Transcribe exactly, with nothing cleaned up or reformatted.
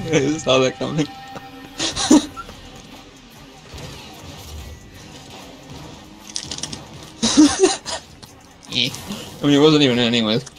I just saw that coming. I mean, it wasn't even in anyways.